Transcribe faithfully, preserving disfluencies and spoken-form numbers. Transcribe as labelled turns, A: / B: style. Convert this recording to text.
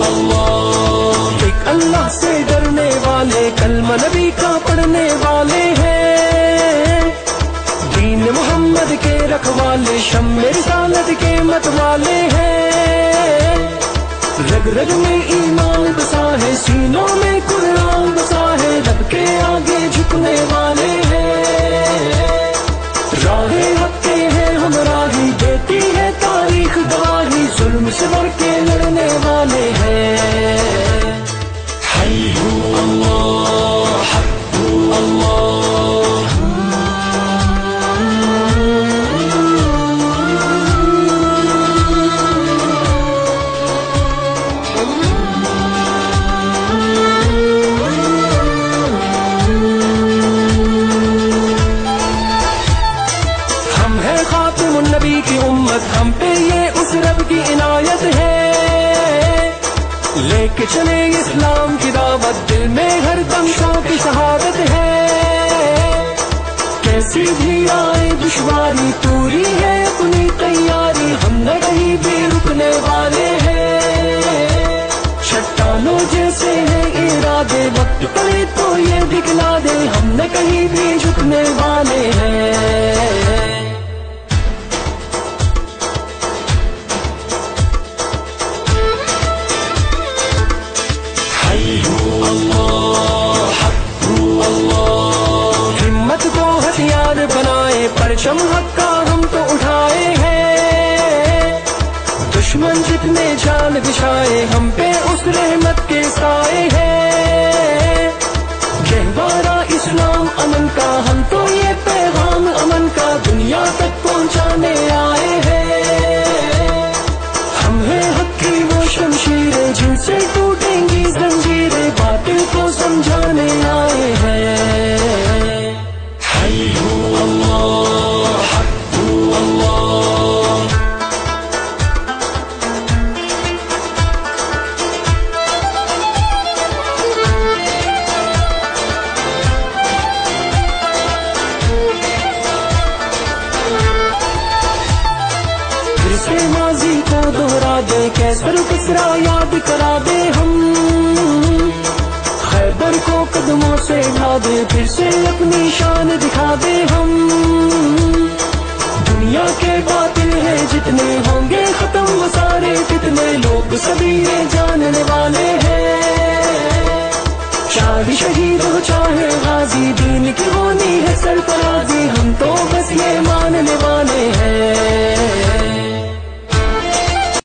A: اللہ، ایک اللہ سے ڈرنے والے کلمہ نبی کا پڑھنے والے ہیں، دین محمد کے رکھوالے شمع رسالت کے مت والے ہیں، رگ رگ میں ایمان بسا ہے، سینوں میں قرآن بسا ہے، رب کے آگے جھکنے والے ہیں، راہ حق کے ہیں ہمراہی، دیتی ہے تاریخ گواہی، ظلم سے بڑھ کے لڑنے والے ہیں، حی ہو اللہ، حق ہو اللہ، نبی کی امت، ہم پہ یہ اس رب کی عنایت ہے، لے کے چلے اسلام کی دعوت، دل میں ہر دم شوق کی شہادت ہے، کیسی بھی آئے دشواری پوری ہے اپنی تیاری، ہم نہ کہیں بھی رکنے والے ہیں، چٹانوں جیسے ہیں ارادے، وقت پڑے تو یہ دکھلا دے، ہم نہ کہیں بھی جھکنے والے ہیں، ہمت کو ہتھیار بنائے، پرچم حق کا ہم تو اٹھائے ہیں، دشمن جتنے جان بچھائے، ہم پہ اس رحمت کے سائے ہیں، گہوارہ اسلام امن کا، ہم تو یہ پیغام امن کا دنیا تک پہنچانے آئے ہیں، ہم ہیں حق کی وہ شمشیریں جن سے ٹوٹیں گی زنجیریں، باطل کو سمجھانے آئے ہیں، حی ہو اللہ، حق ہو اللہ، پھر سے ماضی کو دوہرا دے، کیسر کسرا یاد کرا دے، ہم خیبر کو قدموں سے ڈھا دے، پھر سے اپنی شان دکھا دے، ہم دنیا کے باطل ہیں جتنے ہوں گے ختم وہ سارے فتنے، لوگ سبھی یہ جاننے والے ہیں، چاہے شہید ہو چاہے غازی، دین کی ہونی ہے سرفراز،